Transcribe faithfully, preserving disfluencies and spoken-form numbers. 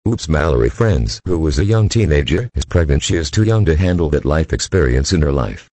Oops, Mallory friends, who was a young teenager, is pregnant. She is too young to handle that life experience in her life.